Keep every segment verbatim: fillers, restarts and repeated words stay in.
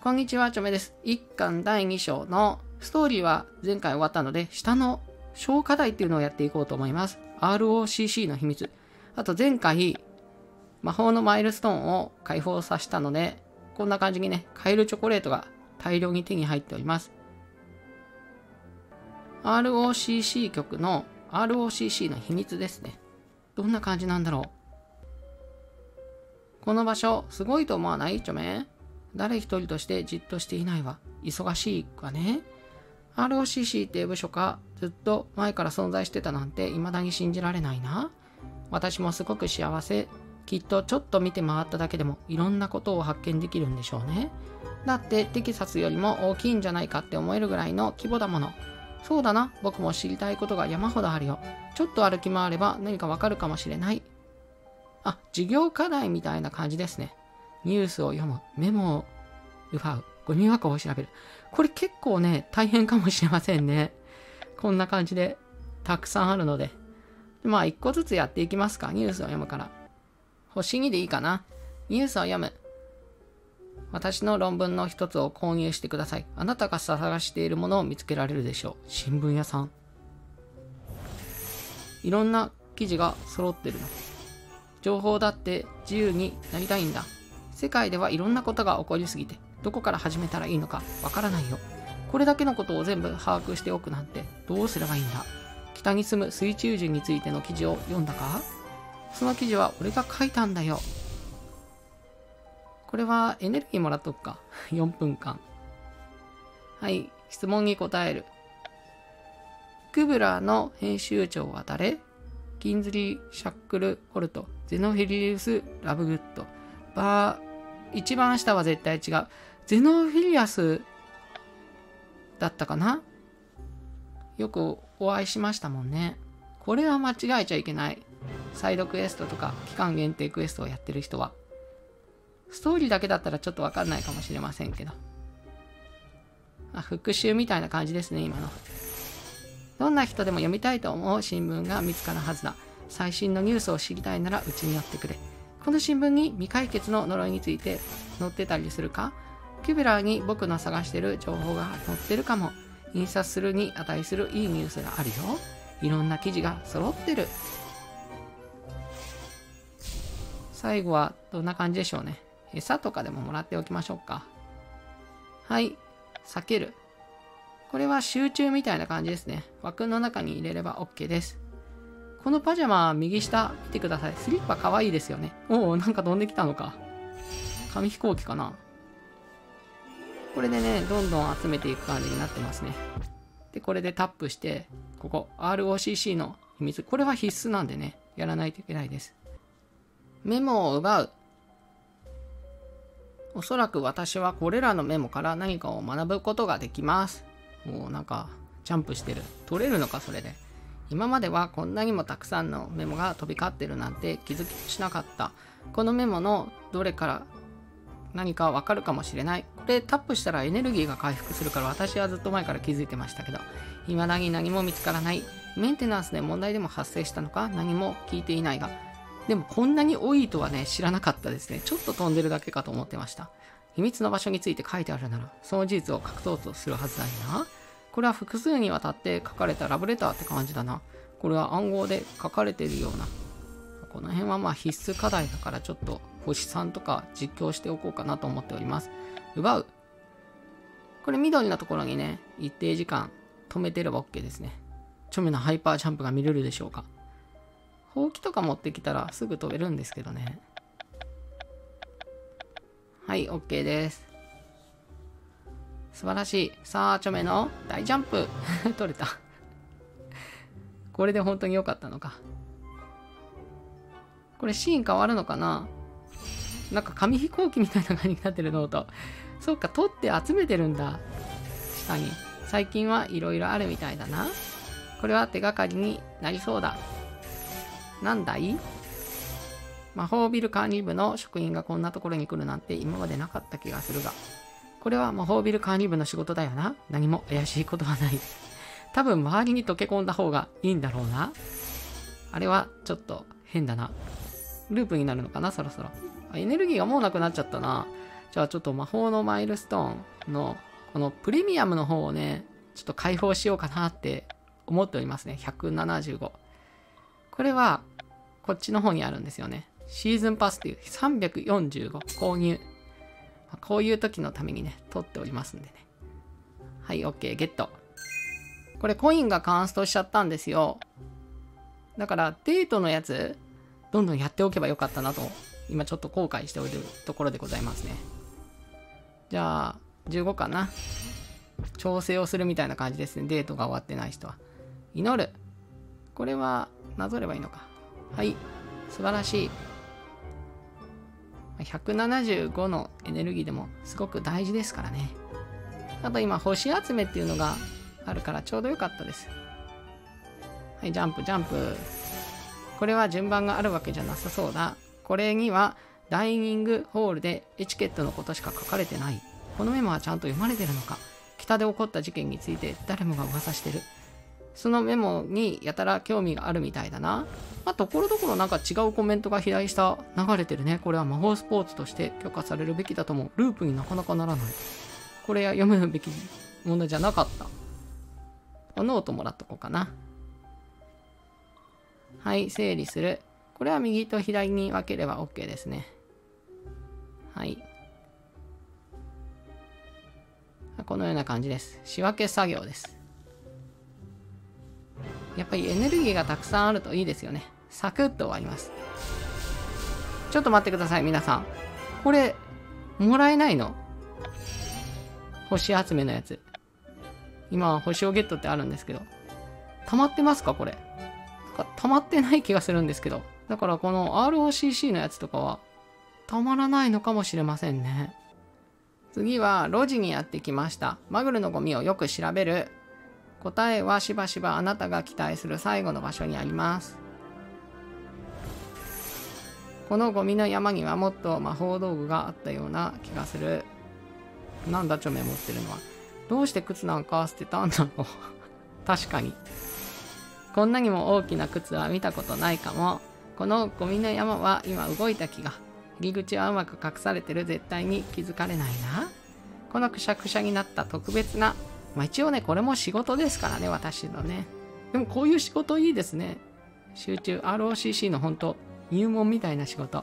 こんにちは、ちょめです。一巻だいに章のストーリーは前回終わったので、下の小課題っていうのをやっていこうと思います。アールオーシーシー の秘密。あと前回、魔法のマイルストーンを解放させたので、こんな感じにね、カエルチョコレートが大量に手に入っております。アールオーシーシー 局の アールオーシーシー の秘密ですね。どんな感じなんだろう。この場所、すごいと思わない？ちょめ？誰一人としてじっとしていないわ。忙しいわね。アールオーシーシー って部署がずっと前から存在してたなんて未だに信じられないな。私もすごく幸せ。きっとちょっと見て回っただけでもいろんなことを発見できるんでしょうね。だってテキサスよりも大きいんじゃないかって思えるぐらいの規模だもの。そうだな、僕も知りたいことが山ほどあるよ。ちょっと歩き回れば何かわかるかもしれない。あ、授業課題みたいな感じですね。ニュースを読む、メモを奪う、ゴミ箱を調べる。これ結構ね、大変かもしれませんね。こんな感じでたくさんあるので。まあ一個ずつやっていきますか。ニュースを読むから。星にでいいかな。ニュースを読む。私の論文の一つを購入してください。あなたが探しているものを見つけられるでしょう。新聞屋さん。いろんな記事が揃ってるの。情報だって自由になりたいんだ。世界ではいろんなことが起こりすぎて、どこから始めたらいいのかわからないよ。これだけのことを全部把握しておくなんてどうすればいいんだ。北に住む水中人についての記事を読んだか？その記事は俺が書いたんだよ。これはエネルギーもらっとくか。よんぷんかん。はい、質問に答える。クブラの編集長は誰？キンズリー・シャックル・ホルト、ゼノフィリウス・ラブグッド、バー、一番下は絶対違う。ゼノフィリアスだったかな？よくお会いしましたもんね。これは間違えちゃいけない。サイドクエストとか期間限定クエストをやってる人は。ストーリーだけだったらちょっとわかんないかもしれませんけど。あ、復習みたいな感じですね、今の。どんな人でも読みたいと思う新聞が見つかるはずだ。最新のニュースを知りたいならうちに寄ってくれ。この新聞に未解決の呪いについて載ってたりするか？キュベラーに僕の探してる情報が載ってるかも。印刷するに値するいいニュースがあるよ。いろんな記事が揃ってる。最後はどんな感じでしょうね。餌とかでももらっておきましょうか。はい。避ける。これは集中みたいな感じですね。枠の中に入れれば OK です。このパジャマ、右下見てください。スリッパかわいいですよね。おお、なんか飛んできたのか。紙飛行機かな。これでね、どんどん集めていく感じになってますね。で、これでタップして、ここ、アールオーシーシー の秘密。これは必須なんでね、やらないといけないです。メモを奪う。おそらく私はこれらのメモから何かを学ぶことができます。もうなんか、ジャンプしてる。取れるのか、それで。今まではこんなにもたくさんのメモが飛び交ってるなんて気づきしなかった。このメモのどれから何かわかるかもしれない。これタップしたらエネルギーが回復するから私はずっと前から気づいてましたけど、未だに何も見つからない。メンテナンスで問題でも発生したのか何も聞いていないが。でもこんなに多いとはね、知らなかったですね。ちょっと飛んでるだけかと思ってました。秘密の場所について書いてあるなら、その事実を隠そうとするはずないな。これは複数にわたって書かれたラブレターって感じだな。これは暗号で書かれているような。この辺はまあ必須課題だからちょっと星さんとか実況しておこうかなと思っております。奪う。これ緑のところにね、一定時間止めてれば OK ですね。チョメのハイパージャンプが見れるでしょうか。ほうきとか持ってきたらすぐ飛べるんですけどね。はい、OK です。素晴らしい。さあ、チョメの大ジャンプ。取れた。これで本当に良かったのか。これシーン変わるのかな？なんか紙飛行機みたいな感じになってるノート。そっか、取って集めてるんだ。下に。最近はいろいろあるみたいだな。これは手がかりになりそうだ。なんだい？魔法ビル管理部の職員がこんなところに来るなんて今までなかった気がするが。これは魔法ビル管理部の仕事だよな。何も怪しいことはない。多分周りに溶け込んだ方がいいんだろうな。あれはちょっと変だな。ループになるのかな、そろそろ。エネルギーがもうなくなっちゃったな。 じゃあちょっと魔法のマイルストーンのこのプレミアムの方をね、ちょっと開放しようかなって思っておりますね。ひゃくななじゅうご。これはこっちの方にあるんですよね。シーズンパスっていうさんびゃくよんじゅうご購入。こういう時のためにね、取っておりますんでね。はい、OK、ゲット。これコインがカンストしちゃったんですよ。だからデートのやつ、どんどんやっておけばよかったなと、今ちょっと後悔しておるところでございますね。じゃあ、じゅうごかな。調整をするみたいな感じですね。デートが終わってない人は。祈る。これは、なぞればいいのか。はい。素晴らしい。ひゃくななじゅうごのエネルギーでもすごく大事ですからね。あと今、星集めっていうのがあるからちょうどよかったです。はい、ジャンプ、ジャンプ。これは順番があるわけじゃなさそうだ。これには、ダイニングホールでエチケットのことしか書かれてない。このメモはちゃんと読まれてるのか。北で起こった事件について誰もが噂してる。そのメモにやたら興味があるみたいだな。まあ、ところどころなんか違うコメントが左下流れてるね。これは魔法スポーツとして許可されるべきだと思う。ループになかなかならない。これは読むべきものじゃなかった。ノートもらっとこうかな。はい、整理する。これは右と左に分ければ OK ですね。はい。このような感じです。仕分け作業です。やっぱりエネルギーがたくさんあるといいですよね。サクッと終わります。ちょっと待ってください、皆さん。これ、もらえないの？星集めのやつ。今、星をゲットってあるんですけど。溜まってますかこれ。なんか溜まってない気がするんですけど。だからこの アールオーシーシー のやつとかは、溜まらないのかもしれませんね。次は、路地にやってきました。マグルのゴミをよく調べる。答えはしばしばあなたが期待する最後の場所にあります。このゴミの山にはもっと魔法道具があったような気がする。なんだちょめ持ってるのは。どうして靴なんか捨てたんだろう。確かに。こんなにも大きな靴は見たことないかも。このゴミの山は今動いた気が。入り口はうまく隠されてる。絶対に気づかれないな。このくしゃくしゃになった特別な。まあ一応ね、これも仕事ですからね、私のね。でもこういう仕事いいですね。集中 アールオーシーシー の本当入門みたいな仕事。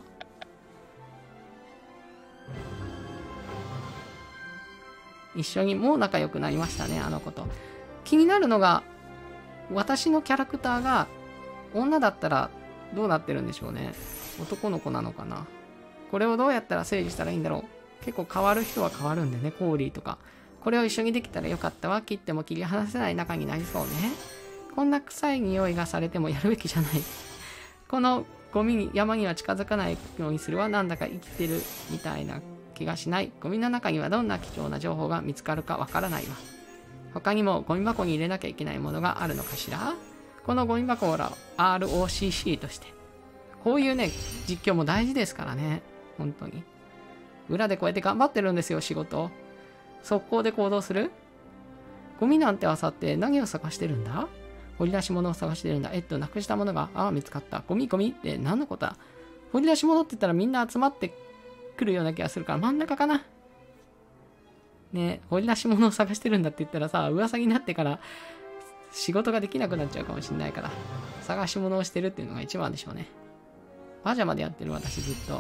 一緒にもう仲良くなりましたね、あの子と。気になるのが、私のキャラクターが女だったらどうなってるんでしょうね。男の子なのかな。これをどうやったら整理したらいいんだろう。結構変わる人は変わるんでね、コーリーとか。これを一緒にできたらよかったわ。切っても切り離せない仲になりそうね。こんな臭い匂いがされてもやるべきじゃない。このゴミに山には近づかないようにするはなんだか生きてるみたいな気がしない。ゴミの中にはどんな貴重な情報が見つかるかわからないわ。他にもゴミ箱に入れなきゃいけないものがあるのかしら。このゴミ箱を アールオーシーシー として。こういうね、実況も大事ですからね。本当に。裏でこうやって頑張ってるんですよ、仕事。速攻で行動する？ゴミなんて漁って何を探してるんだ？掘り出し物を探してるんだ。えっと、なくしたものが、ああ、見つかった。ゴミゴミって何のことだ？掘り出し物って言ったらみんな集まってくるような気がするから真ん中かな。ね、掘り出し物を探してるんだって言ったらさ、噂になってから仕事ができなくなっちゃうかもしれないから、探し物をしてるっていうのが一番でしょうね。パジャマでやってる私ずっと。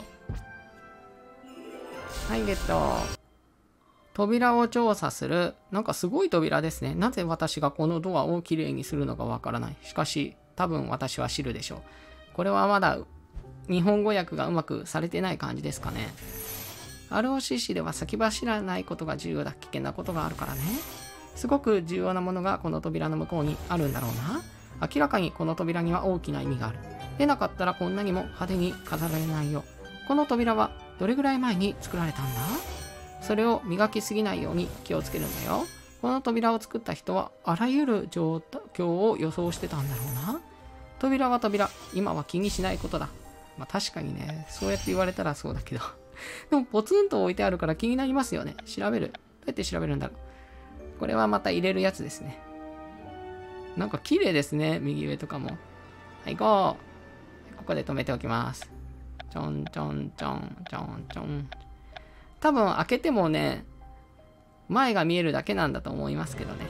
はい、ゲット。扉を調査する。なんかすごい扉ですね。なぜ私がこのドアをきれいにするのかわからない。しかし、多分私は知るでしょう。これはまだ日本語訳がうまくされてない感じですかね。アールオーシーシー では先走らないことが重要だ。危険なことがあるからね。すごく重要なものがこの扉の向こうにあるんだろうな。明らかにこの扉には大きな意味がある。でなかったらこんなにも派手に飾られないよ。この扉はどれぐらい前に作られたんだ？それを磨きすぎないように気をつけるんだよ。この扉を作った人はあらゆる状況を予想してたんだろうな。扉は扉。今は気にしないことだ。まあ確かにね、そうやって言われたらそうだけど。でもポツンと置いてあるから気になりますよね。調べる。どうやって調べるんだろう。これはまた入れるやつですね。なんか綺麗ですね。右上とかも。はい、ゴー。ここで止めておきます。ちょんちょんちょんちょんちょん。 多分開けてもね、前が見えるだけなんだと思いますけどね。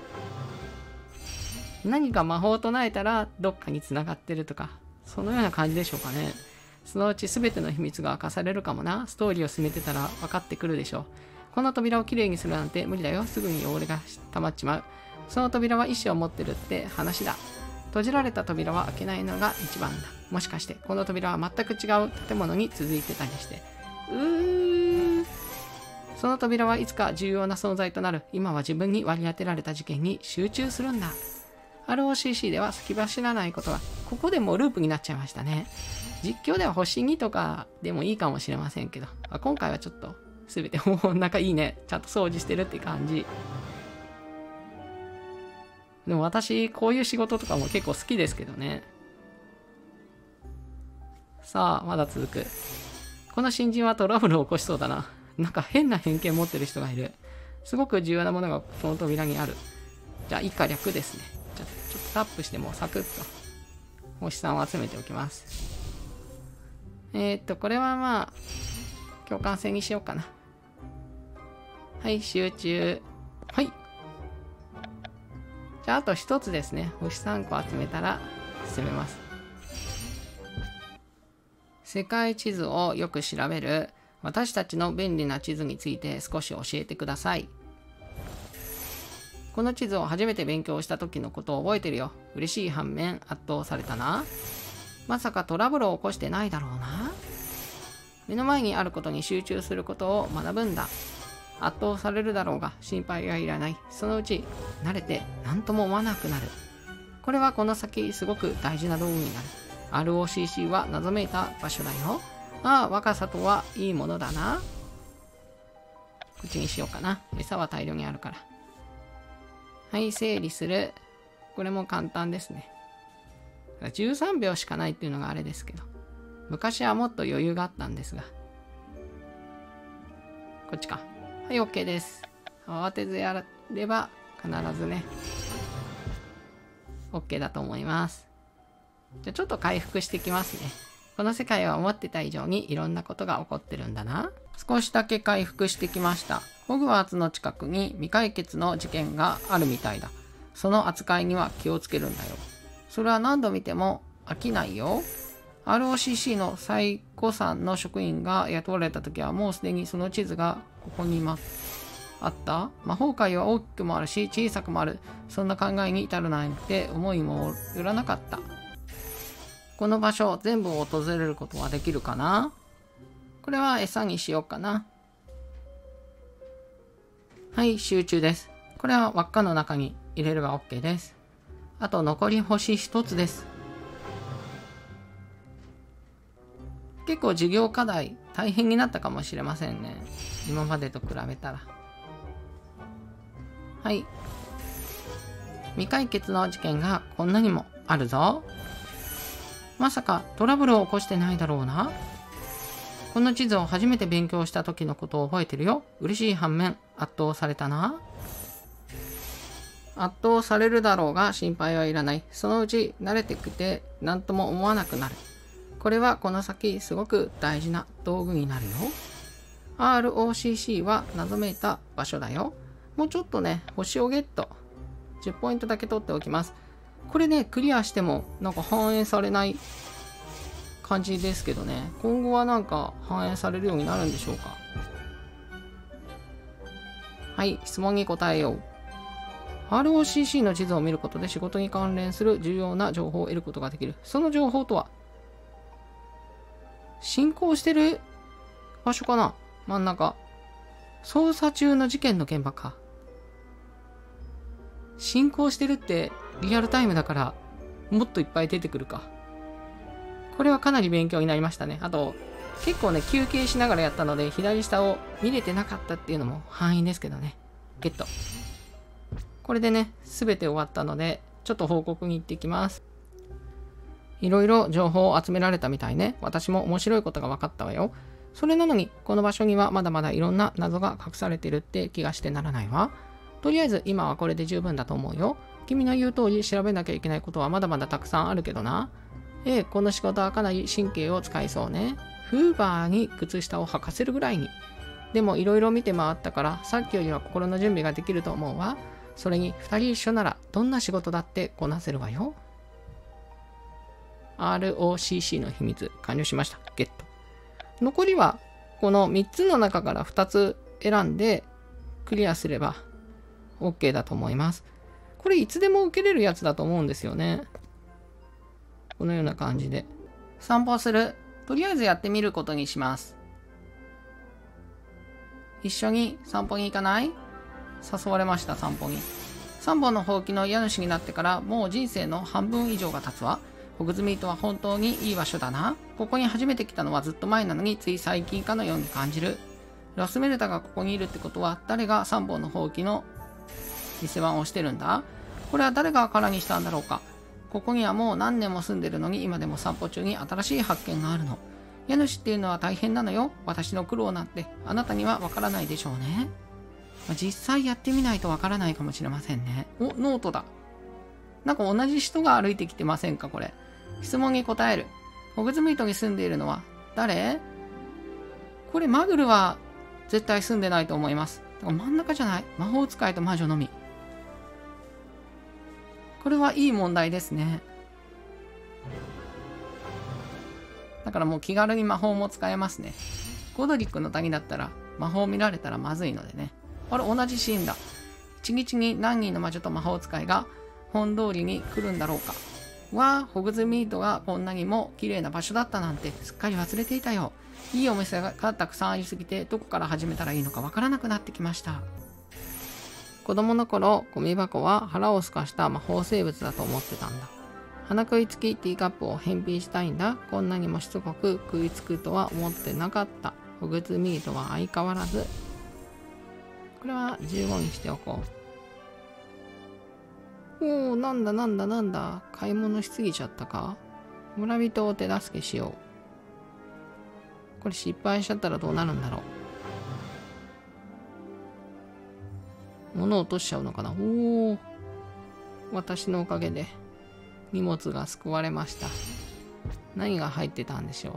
何か魔法を唱えたらどっかに繋がってるとか、そのような感じでしょうかね。そのうち全ての秘密が明かされるかもな。ストーリーを進めてたら分かってくるでしょう。この扉をきれいにするなんて無理だよ。すぐに汚れが溜まっちまう。その扉は意志を持ってるって話だ。閉じられた扉は開けないのが一番だ。もしかしてこの扉は全く違う建物に続いてたりして。うーその扉はいつか重要な存在となる。今は自分に割り当てられた事件に集中するんだ。アールオーシーシー では先走らないことは、ここでもうループになっちゃいましたね。実況では星にとかでもいいかもしれませんけど、あ今回はちょっと全てもう仲いいね。ちゃんと掃除してるって感じ。でも私、こういう仕事とかも結構好きですけどね。さあ、まだ続く。この新人はトラブルを起こしそうだな。なんか変な偏見持ってる人がいる。すごく重要なものがこの扉にある。じゃあ、以下略ですね。じゃあ、ちょっとタップしてもうサクッと星さんを集めておきます。えー、っと、これはまあ、共感性にしようかな。はい、集中。はい。じゃあ、あと一つですね。星さんこ集めたら進めます。世界地図をよく調べる私たちの便利な地図について少し教えてください。この地図を初めて勉強した時のことを覚えてるよ。嬉しい反面圧倒されたな。まさかトラブルを起こしてないだろうな。目の前にあることに集中することを学ぶんだ。圧倒されるだろうが心配はいらない。そのうち慣れて何とも思わなくなる。これはこの先すごく大事な道具になる。アールオーシーシー は謎めいた場所だよ。ああ、若さとはいいものだな。こっちにしようかな。餌は大量にあるから。はい、整理する。これも簡単ですね。じゅうさんびょうしかないっていうのがあれですけど。昔はもっと余裕があったんですが。こっちか。はい、OK です。慌てずやれば必ずね、OK だと思います。じゃあちょっと回復してきますね。この世界は思ってた以上にいろんなことが起こってるんだな。少しだけ回復してきました。ホグワーツの近くに未解決の事件があるみたいだ。その扱いには気をつけるんだよ。それは何度見ても飽きないよ。アールオーシーシー の最古参の職員が雇われた時はもうすでにその地図がここにいます。あった魔法界は大きくもあるし小さくもある。そんな考えに至るなんて思いもよらなかった。この場所全部を訪れることはできるかな。これは餌にしようかな。はい、集中です。これは輪っかの中に入れれば OK です。あと残り星一つです。結構授業課題大変になったかもしれませんね。今までと比べたら。はい。未解決の事件がこんなにもあるぞ。まさかトラブルを起こしてないだろうな。この地図を初めて勉強した時のことを覚えてるよ。嬉しい反面圧倒されたな。圧倒されるだろうが心配はいらない。そのうち慣れてきて何とも思わなくなる。これはこの先すごく大事な道具になるよ。アールオーシーシー は謎めいた場所だよ。もうちょっとね、星をゲット。じゅっポイントだけ取っておきます。これね、クリアしてもなんか反映されない感じですけどね。今後はなんか反映されるようになるんでしょうか。はい、質問に答えよう。アールオーシーシー の地図を見ることで仕事に関連する重要な情報を得ることができる。その情報とは進行してる場所かな。真ん中。捜査中の事件の現場か。進行してるってリアルタイムだからもっといっぱい出てくるか。これはかなり勉強になりましたね。あと結構ね休憩しながらやったので左下を見れてなかったっていうのも範囲ですけどね。ゲット。これでね全て終わったのでちょっと報告に行ってきます。いろいろ情報を集められたみたいね。私も面白いことが分かったわよ。それなのにこの場所にはまだまだいろんな謎が隠されてるって気がしてならないわ。とりあえず今はこれで十分だと思うよ。君の言う通り調べなきゃいけないことはまだまだたくさんあるけどな。ええ、この仕事はかなり神経を使いそうね。フーバーに靴下を履かせるぐらいに。 でもいろいろ見て回ったから、さっきよりは心の準備ができると思うわ。それにふたり一緒ならどんな仕事だってこなせるわよ。アールオーシーシー の秘密完了しました。ゲット。残りはこのみっつの中からふたつ選んでクリアすれば OK だと思います。これいつでも受けれるやつだと思うんですよね。このような感じで。散歩する。とりあえずやってみることにします。一緒に散歩に行かない？誘われました、散歩に。さんぼんのほうきの家主になってからもう人生の半分以上が経つわ。ホグズミートは本当にいい場所だな。ここに初めて来たのはずっと前なのについ最近かのように感じる。ラスメルタがここにいるってことは誰がさんぼんのほうきの店番をしてるんだ？これは誰が空にしたんだろうか。ここにはもう何年も住んでるのに今でも散歩中に新しい発見があるの。家主っていうのは大変なのよ。私の苦労なんてあなたにはわからないでしょうね。実際やってみないとわからないかもしれませんね。お、ノートだ。なんか同じ人が歩いてきてませんかこれ。質問に答える。ホグズミートに住んでいるのは誰？これマグルは絶対住んでないと思います。真ん中じゃない？魔法使いと魔女のみ。これはいい問題ですね。だからもう気軽に魔法も使えますね。ゴドリックの谷だったら魔法見られたらまずいのでね。あれ、同じシーンだ。一日に何人の魔女と魔法使いが本通りに来るんだろうか。わあ、ホグズミートがこんなにも綺麗な場所だったなんてすっかり忘れていたよ。いいお店がたくさんありすぎてどこから始めたらいいのかわからなくなってきました。子供の頃、ゴミ箱は腹をすかした魔法生物だと思ってたんだ。鼻食いつきティーカップを返品したいんだ。こんなにもしつこく食いつくとは思ってなかった。ホグズミートは相変わらず。これはじゅうごにしておこう。おお、なんだなんだなんだ。買い物しすぎちゃったか。村人を手助けしよう。これ失敗しちゃったらどうなるんだろう。物を落としちゃうのかな。おお。私のおかげで荷物が救われました。何が入ってたんでしょう。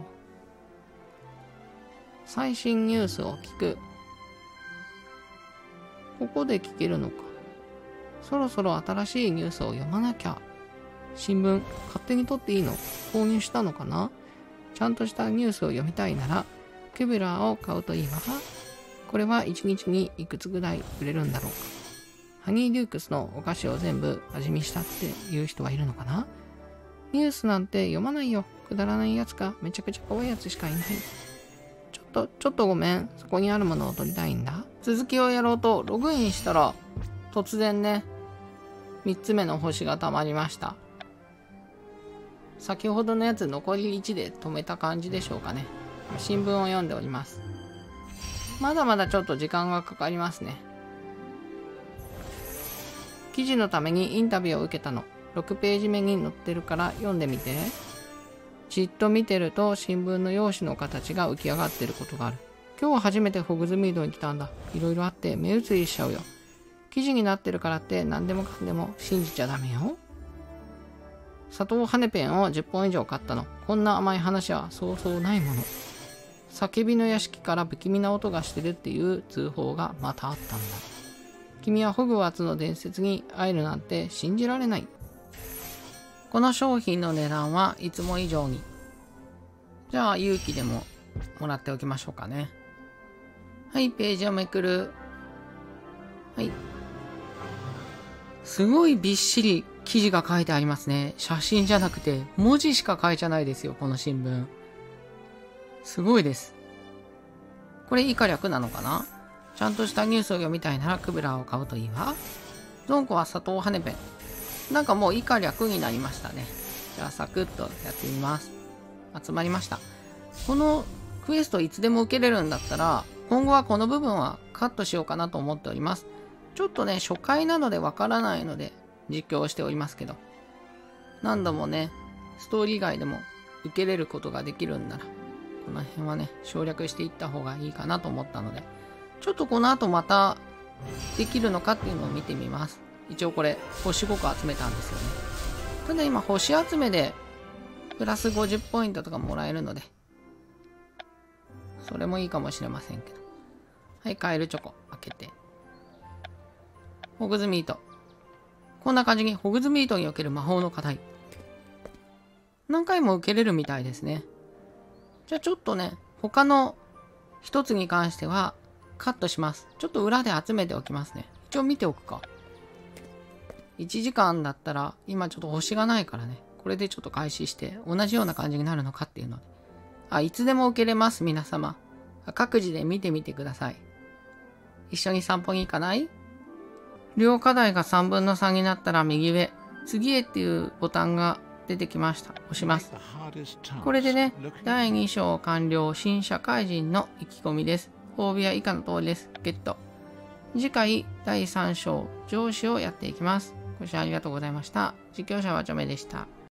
最新ニュースを聞く。ここで聞けるのか。そろそろ新しいニュースを読まなきゃ。新聞、勝手に取っていいの？購入したのかな？ちゃんとしたニュースを読みたいなら、キュビラーを買うといいわ。これはいちにちにいくつぐらい売れるんだろうか。ハニーデュークスのお菓子を全部味見したっていう人はいるのかな？ニュースなんて読まないよ。くだらないやつかめちゃくちゃ怖いやつしかいない。ちょっと、ちょっとごめん。そこにあるものを取りたいんだ。続きをやろうとログインしたら、突然ね、みっつめの星がたまりました。先ほどのやつ残りいちで止めた感じでしょうかね。新聞を読んでおります。まだまだちょっと時間がかかりますね。記事のためにインタビューを受けたの。ろくページ目に載ってるから読んでみて。じっと見てると新聞の用紙の形が浮き上がってることがある。今日は初めてホグズミードに来たんだ。いろいろあって目移りしちゃうよ。記事になってるからって何でもかんでも信じちゃダメよ。砂糖羽ペンをじゅっぽん以上買ったの。こんな甘い話はそうそうないもの。叫びの屋敷から不気味な音がしてるっていう通報がまたあったんだ。君はホグワーツの伝説に会えるなんて信じられない。この商品の値段はいつも以上に。じゃあ勇気でももらっておきましょうかね。はい、ページをめくる。はい。すごいびっしり記事が書いてありますね。写真じゃなくて文字しか書いてないですよ、この新聞。すごいです。これ以下略なのかな？ちゃんとしたニュースを読みたいならクブラーを買うといいわ。ゾンコは砂糖羽ペン。なんかもう以下略になりましたね。じゃあサクッとやってみます。集まりました。このクエストいつでも受けれるんだったら、今後はこの部分はカットしようかなと思っております。ちょっとね、初回なのでわからないので実況しておりますけど、何度もね、ストーリー外でも受けれることができるんなら、この辺はね、省略していった方がいいかなと思ったので、ちょっとこの後またできるのかっていうのを見てみます。一応これ、星ごこ集めたんですよね。ただ今、星集めで、プラスごじゅっポイントとかもらえるので、それもいいかもしれませんけど。 はい、カエルチョコ開けて。ホグズミート。こんな感じにホグズミートにおける魔法の課題。何回も受けれるみたいですね。じゃあちょっとね、他の一つに関してはカットします。ちょっと裏で集めておきますね。一応見ておくか。いちじかんだったら、今ちょっと星がないからね。これでちょっと開始して、同じような感じになるのかっていうので。あ、いつでも受けれます、皆様。各自で見てみてください。一緒に散歩に行かない？両課題がさんぶんのさんになったら右上、次へっていうボタンが出てきました。押します。これでね、だいに章完了、新社会人の意気込みです。褒美は以下の通りです。ゲット。次回、だいさん章、上司をやっていきます。ご視聴ありがとうございました。実況者はチョメでした。